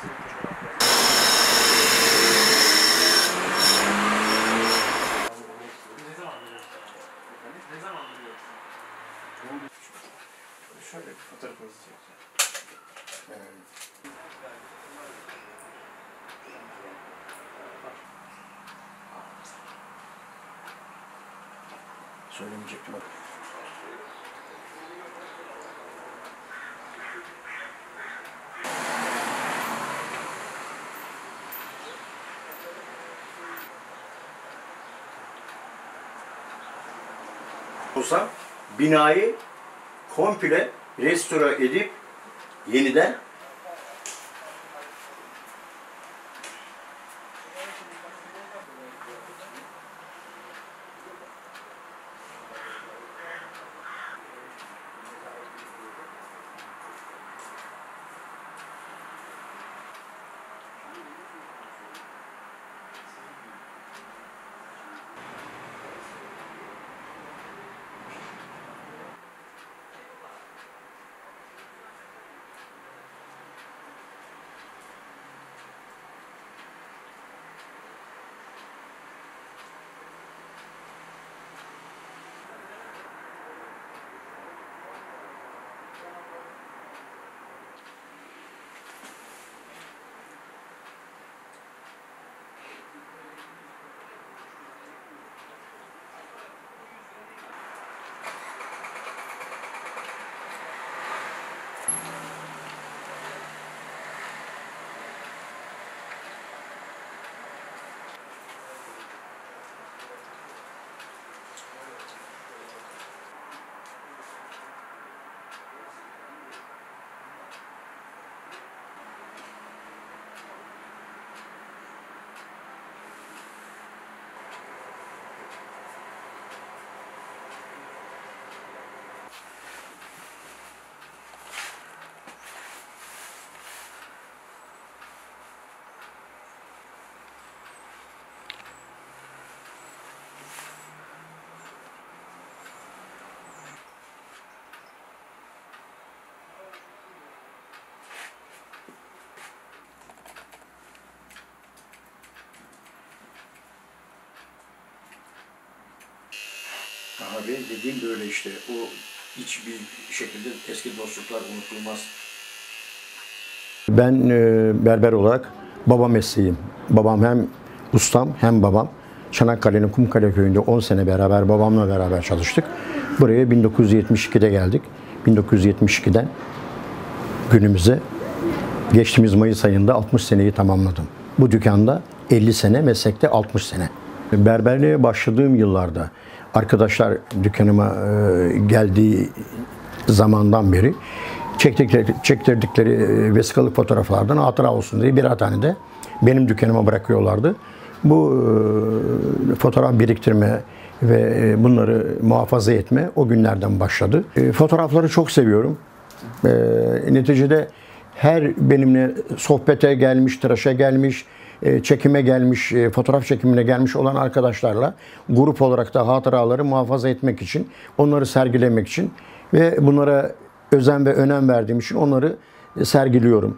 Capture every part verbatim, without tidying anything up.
Şöyle bir fotoğrafınızı çekeceğim. Evet. Söylemeyecektim. Olsa binayı komple restore edip yeniden abi dediğim böyle işte o hiçbir şekilde eski dostluklar unutulmaz. Ben e, berber olarak baba mesleğim. Babam hem ustam hem babam. Çanakkale'nin Kumkale köyünde on sene beraber babamla beraber çalıştık. Buraya bin dokuz yüz yetmiş ikide geldik. bin dokuz yüz yetmiş ikiden günümüze geçtiğimiz Mayıs ayında altmış seneyi tamamladım. Bu dükkanda elli sene, meslekte altmış sene. Berberliğe başladığım yıllarda arkadaşlar dükkanıma e, geldiği zamandan beri çektikleri, çektirdikleri e, vesikalık fotoğraflardan hatıra olsun diye birer tane de benim dükkanıma bırakıyorlardı. Bu e, fotoğraf biriktirme ve e, bunları muhafaza etme o günlerden başladı. E, fotoğrafları çok seviyorum. E, neticede her benimle sohbete gelmiş, tıraşa gelmiş, çekime gelmiş, fotoğraf çekimine gelmiş olan arkadaşlarla grup olarak da hatıraları muhafaza etmek için, onları sergilemek için ve bunlara özen ve önem verdiğim için onları sergiliyorum.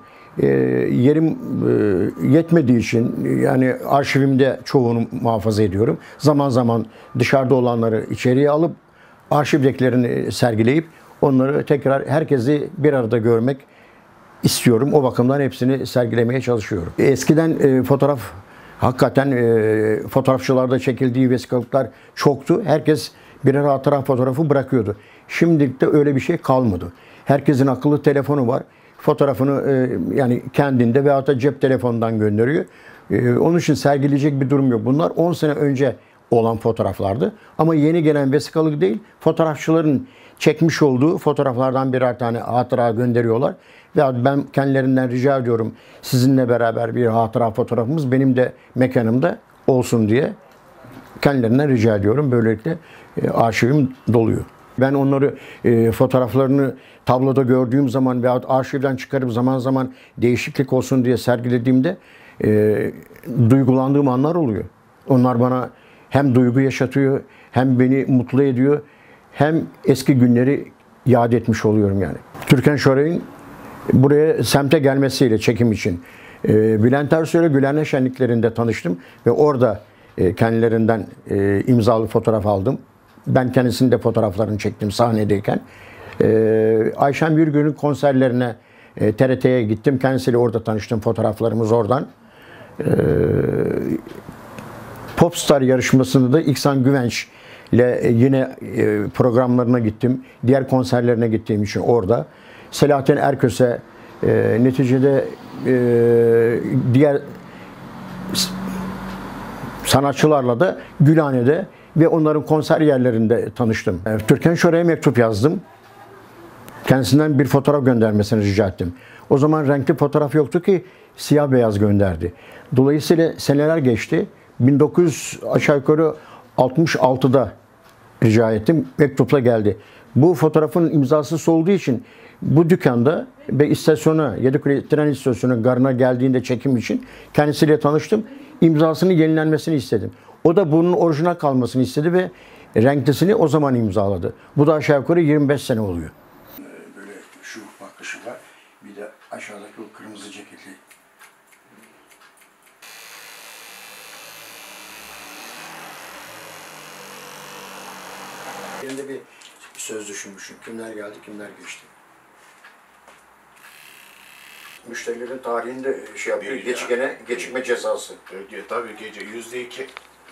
Yerim yetmediği için yani arşivimde çoğunu muhafaza ediyorum. Zaman zaman dışarıda olanları içeriye alıp arşivdekilerini sergileyip onları tekrar herkesi bir arada görmek istiyorum. O bakımdan hepsini sergilemeye çalışıyorum. Eskiden e, fotoğraf, hakikaten e, fotoğrafçılarda çekildiği vesikalıklar çoktu. Herkes birer hatıra fotoğrafı bırakıyordu. Şimdilik de öyle bir şey kalmadı. Herkesin akıllı telefonu var. Fotoğrafını e, yani kendinde veyahut da cep telefonundan gönderiyor. E, onun için sergileyecek bir durum yok. Bunlar on sene önce olan fotoğraflardı. Ama yeni gelen vesikalık değil, fotoğrafçıların çekmiş olduğu fotoğraflardan birer tane hatıra gönderiyorlar. Ve ben kendilerinden rica ediyorum sizinle beraber bir hatıra fotoğrafımız benim de mekanımda olsun diye kendilerinden rica ediyorum. Böylelikle e, arşivim doluyor. Ben onları e, fotoğraflarını tabloda gördüğüm zaman veya arşivden çıkarıp zaman zaman değişiklik olsun diye sergilediğimde e, duygulandığım anlar oluyor. Onlar bana hem duygu yaşatıyor, hem beni mutlu ediyor, hem eski günleri yad etmiş oluyorum yani. Türkan Şoray'ın buraya semte gelmesiyle çekim için E, Bülent Ersoy'la Gülhane Şenliklerinde tanıştım ve orada e, kendilerinden e, imzalı fotoğraf aldım. Ben kendisinin de fotoğraflarını çektim sahnedeyken. E, Ayşen Bürgün'ün konserlerine e, T R T'ye gittim. Kendisiyle orada tanıştım. Fotoğraflarımız oradan. E, Popstar yarışmasında da İhsan Güvenç ile yine e, programlarına gittim. Diğer konserlerine gittiğim için orada. Selahattin Erköse e, neticede e, diğer sanatçılarla da Gülhane'de ve onların konser yerlerinde tanıştım. E, Türkan Şoray'a mektup yazdım. Kendisinden bir fotoğraf göndermesini rica ettim. O zaman renkli fotoğraf yoktu ki siyah beyaz gönderdi. Dolayısıyla seneler geçti. bin dokuz yüz aşağı yukarı altmış altıda rica ettim. Mektupla geldi. Bu fotoğrafın imzasız olduğu için bu dükkanda ve istasyona, Yedikule tren istasyonu garına geldiğinde çekim için kendisiyle tanıştım. İmzasını yenilenmesini istedim. O da bunun orijinal kalmasını istedi ve renklisini o zaman imzaladı. Bu da aşağı yukarı yirmi beş sene oluyor. Böyle şu bakışı var. Bir de aşağıdaki o kırmızı ceketli. Yerinde bir söz düşünmüşüm. Kimler geldi, kimler geçti. Müşterilerin tarihinde şey yapıyor, geçikene, gecikme cezası. E, tabii gece yüzde iki.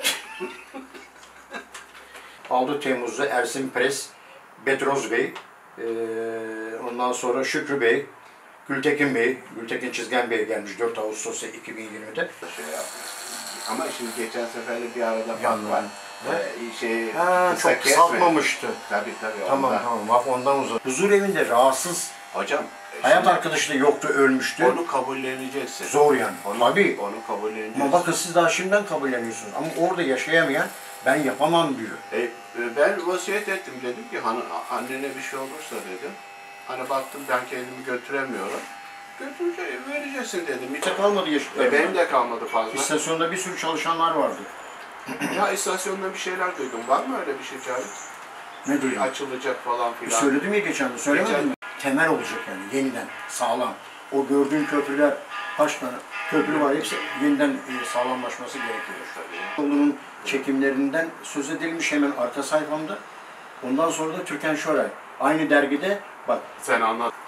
altı Temmuz'da Ersin Pres, Bedroz Bey, e, ondan sonra Şükrü Bey, Gültekin Bey, Gültekin Çizgen Bey gelmiş dört Ağustos iki bin yirmide. Şey ama şimdi geçen seferle bir arada fark var. Ee, şey, ha, çok kısaltmamıştı. Tabii tabii. Tamam ondan. Tamam bak ondan uzun. Huzur evinde rahatsız. Hocam. Hayat arkadaşı da yoktu, ölmüştü. Onu kabulleneceksin. Zor yani. Onu, Tabii. Onu kabulleneceksin. Ama bakın siz daha şimdiden kabulleniyorsunuz. Ama orada yaşayamayan ben yapamam diyor. E, ben vasiyet ettim, dedim ki hani annene bir şey olursa dedim. Hani baktım ben kendimi götüremiyorum. Götüreceğim, vereceksin dedim. Hiç kalmadı yaşıtlarım. E, benim de kalmadı fazla. İstasyonda bir sürü çalışanlar vardı. Ya istasyonda bir şeyler duydum. Var mı öyle bir şey Cahit? Ne duydun? Açılacak falan filan. Söyledim ya geçen de, söylemedim Geçen... mi? Temel olacak yani yeniden, sağlam. O gördüğün köprüler, kaç tane köprü var, hepsi yeniden sağlamlaşması gerekiyor. Tabii. Onun çekimlerinden söz edilmiş hemen arka sayfamda. Ondan sonra da Türkan Şoray. Aynı dergide bak. Sen anlat.